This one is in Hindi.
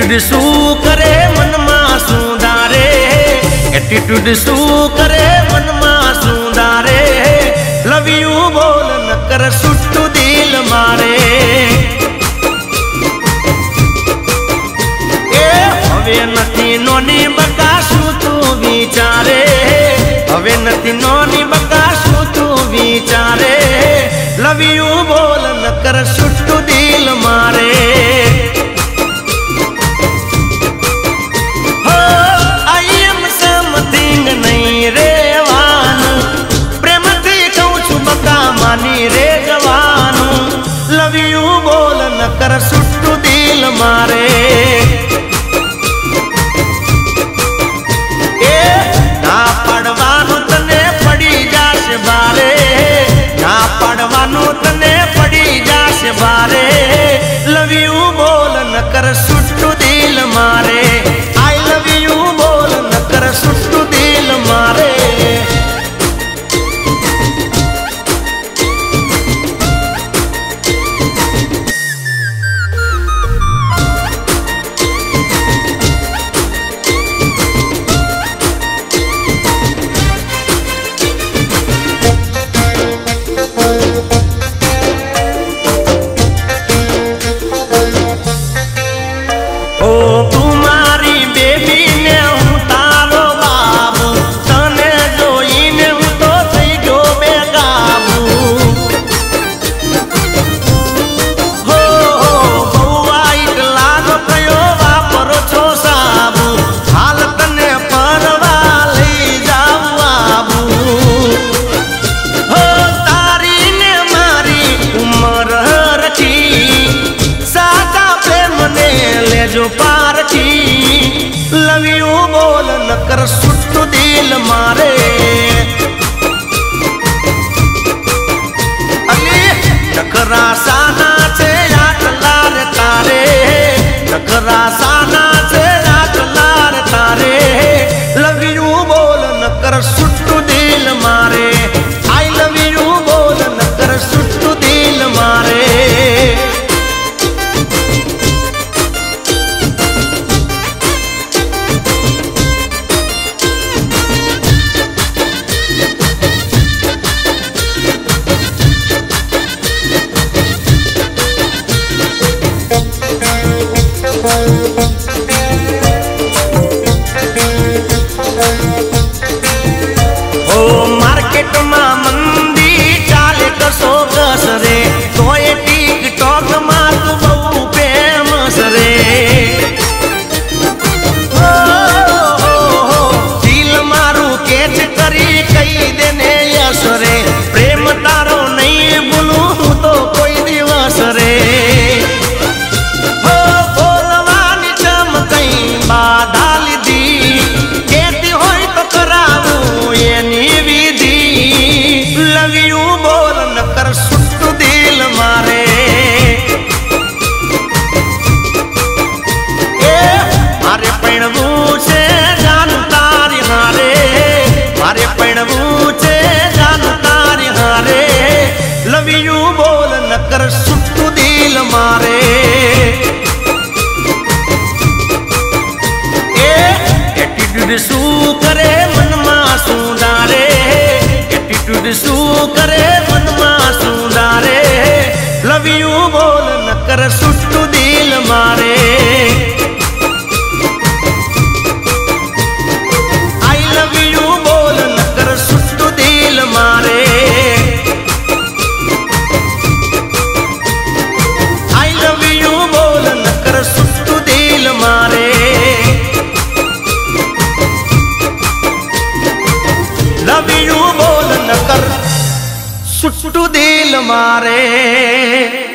एटीट्यूड शू करे मन में सुधारे, एटीट्यूड शू करे मन में सुधारे। लव यू बोल न कर सुट्टू दिल मारे। ए हवे नथी नोनी बकाशू तू विचारे, हवे नथी नोनी बकाशू तू विचारे। लव यू बोल न कर सुट्टू दिल मारे। रे जवानू लव यू बोल न कर सुट्टू दिल मारे। ए ना पड़वानू तने पड़ी जाश बारे, ना पड़वानू तने पड़ी जाश बारे। लव यू बोल न कर सुट्टू दिल मारे। आई लव यू बोल न कर सुट्टू दिल मारे। जो पारखी लव यू बोल न कर सुट्टू दिल मारे। अली नखरा साना से याद लार तारे, नखरा साना से याद लार तारे। लव यू बोल न कर सुट्टू दिल मारे। आई लव यू बोल न कर सुट्टू दिल मारे। ओ मार्केट में मंदी चाले कसो कस रे, तो ये टिकटॉक में तू बहु फेमस रे। दिल मारू कैच करी कई देने यस रे। प्रेम तारो नहीं बोलू तो कोई दिवस रे। बोलवानी चमकई बाधा लीधी, कहती होई तो करावू ये निविधि। लव यू बोल न कर सुट्टू दिल मारे। ए मारे पैणवू से जान तारी हारे, मारे पैणवू से जान तारी हारे। लव यू बोल न कर सुट्टू दिल मारे। एटीट्यूड शू करे मन में सुधारे, एटीट्यूड शू करे मन में सुधारे। लव यू बोल न कर सुट्टू दिल मारे। आई लव यू बोल न कर सुट्टू दिल मारे। आई लव यू बोल न कर सुट्टू दिल मारे। लव यू बोल न कर सुट्टू दिल मारे।